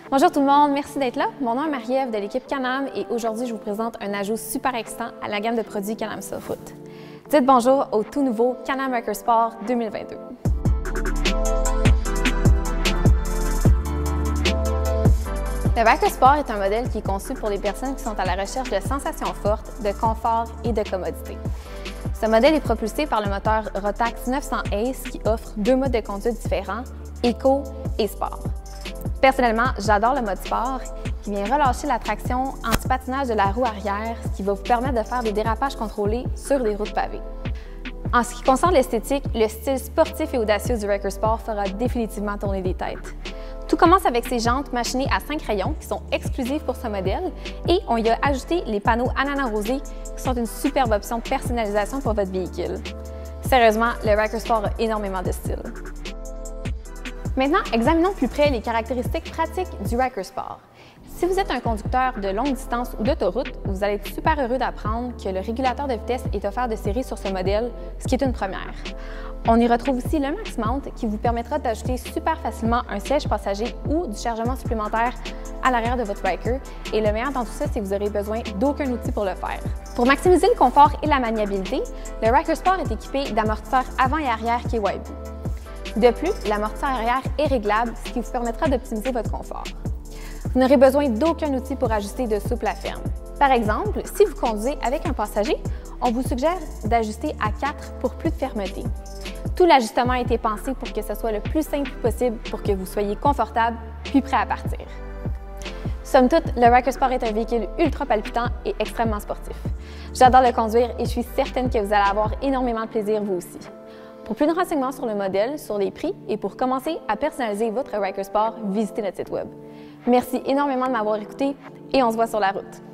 Bonjour tout le monde, merci d'être là. Mon nom est Marie-Ève de l'équipe Can-Am et aujourd'hui je vous présente un ajout super excitant à la gamme de produits Can-Am Soft. Dites bonjour au tout nouveau Can-Am Ryker Sport 2022. Le Ryker Sport est un modèle qui est conçu pour les personnes qui sont à la recherche de sensations fortes, de confort et de commodité. Ce modèle est propulsé par le moteur Rotax 900 Ace qui offre deux modes de conduite différents, Eco et Sport. Personnellement, j'adore le mode Sport qui vient relâcher la traction anti-patinage de la roue arrière, ce qui va vous permettre de faire des dérapages contrôlés sur des routes pavées. En ce qui concerne l'esthétique, le style sportif et audacieux du Ryker Sport fera définitivement tourner des têtes. Tout commence avec ces jantes machinées à 5 rayons qui sont exclusives pour ce modèle et on y a ajouté les panneaux ananas rosés qui sont une superbe option de personnalisation pour votre véhicule. Sérieusement, le Ryker Sport a énormément de style. Maintenant, examinons plus près les caractéristiques pratiques du Ryker Sport. Si vous êtes un conducteur de longue distance ou d'autoroute, vous allez être super heureux d'apprendre que le régulateur de vitesse est offert de série sur ce modèle, ce qui est une première. On y retrouve aussi le Max Mount qui vous permettra d'ajouter super facilement un siège passager ou du chargement supplémentaire à l'arrière de votre Ryker. Et le meilleur dans tout ça, c'est que vous n'aurez besoin d'aucun outil pour le faire. Pour maximiser le confort et la maniabilité, le Ryker Sport est équipé d'amortisseurs avant et arrière KYB. De plus, l'amortisseur arrière est réglable, ce qui vous permettra d'optimiser votre confort. Vous n'aurez besoin d'aucun outil pour ajuster de souple à ferme. Par exemple, si vous conduisez avec un passager, on vous suggère d'ajuster à 4 pour plus de fermeté. Tout l'ajustement a été pensé pour que ce soit le plus simple possible pour que vous soyez confortable puis prêt à partir. Somme toute, le Ryker Sport est un véhicule ultra palpitant et extrêmement sportif. J'adore le conduire et je suis certaine que vous allez avoir énormément de plaisir vous aussi. Pour plus de renseignements sur le modèle, sur les prix et pour commencer à personnaliser votre Ryker Sport, visitez notre site web. Merci énormément de m'avoir écouté et on se voit sur la route.